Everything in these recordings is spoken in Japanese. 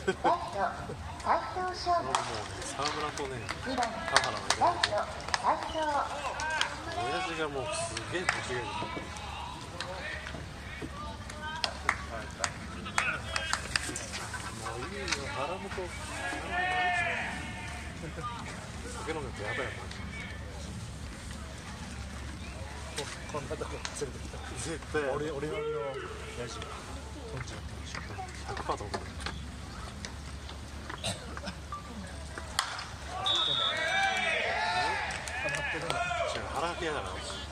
沢村とね、田原がいないと親父がもうすげえぶちげる。もういいよ、原本酒飲むとやばいよこんなとこ連れてきた。 絶対俺並みのヤジが飛んじゃってるし 100% と思う。腹がけやだから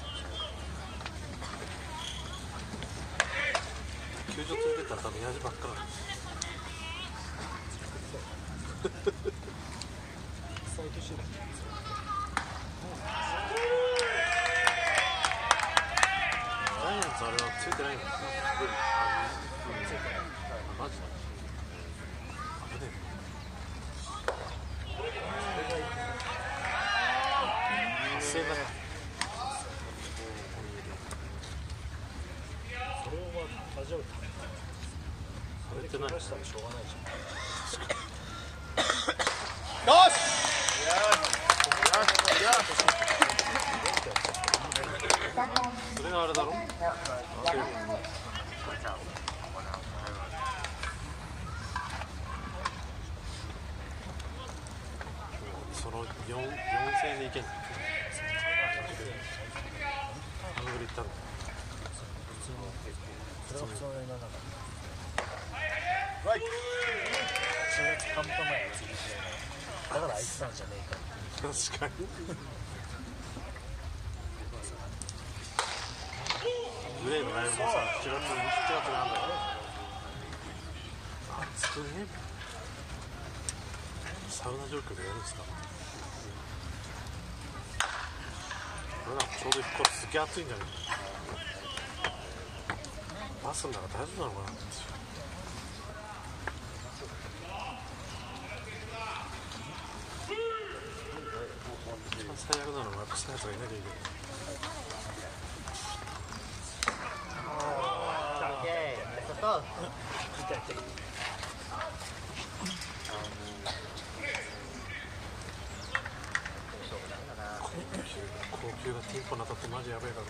球場連れてったら多分ヤジばっかなんです。 最近してた。 ジャイアンツあれはついてないんだ。マジで。危ねえ。発生だね。 それを味わうために。それで怪我したらしょうがないじゃん。よし。 それがあれだろ。その4000円でいけんの。あのぐらいいったんだ。 それは普通の映画だから。10月半端前は次だからあいつなんじゃねえか。 確かに。グレーのライブもさ、7月なんだよ。暑くね。サウナ状況でやるんですか。これなんかちょうど行く頃すげえ暑いんじゃない。バスの中大丈夫なのかなって。一番最悪なのはやっぱしたやつがいなきゃいけない。高級がティンポに当たってマジやべえからね。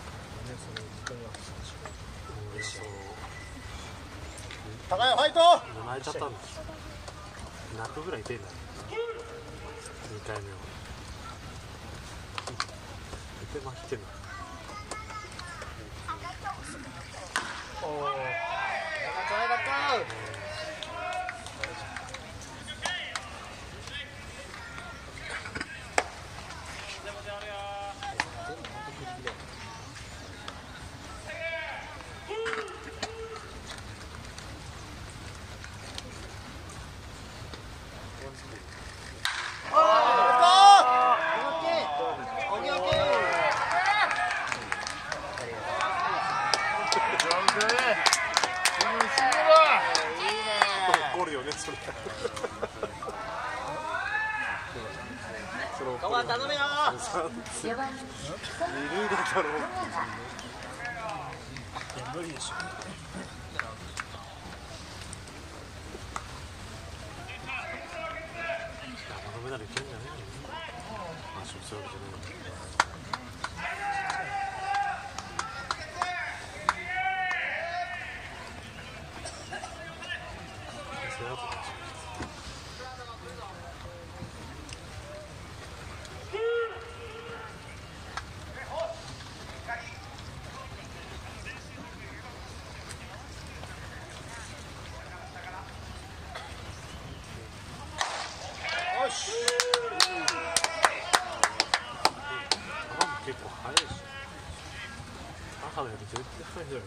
高いファイト。 泣いちゃったんです。泣くぐらい痛いんだ。2回目は痛ましてんだ。 おお。 怒るよねそれ。 ここは頼めよ。 二塁打だろう。 いや無理でしょ。 山のメダルいけるんじゃねえの。足を強くじゃねえの。結構速いし、田原より絶対速いじゃん。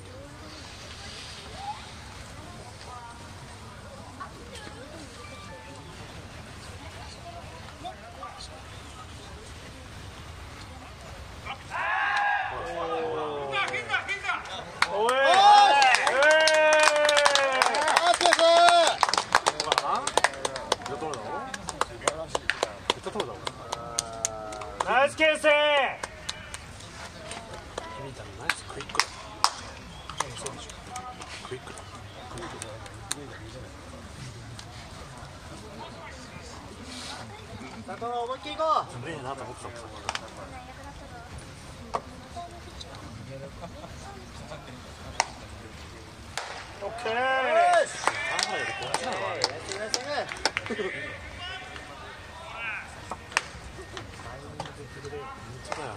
ナイス形成。 君たちナイスクイックだ。クイックだ。 だから思いっきり行こう。 無理やなと思ってたもんさ。 オッケー。 考えるとこっちなのはあれ。 ナイスナイスナイス。 本当だよ。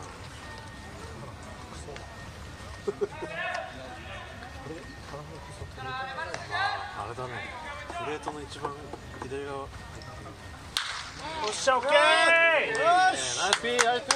あれだね。プレートの一番左側。 おっしゃ、オッケー。よし。 ナイスピー、ナイスピー。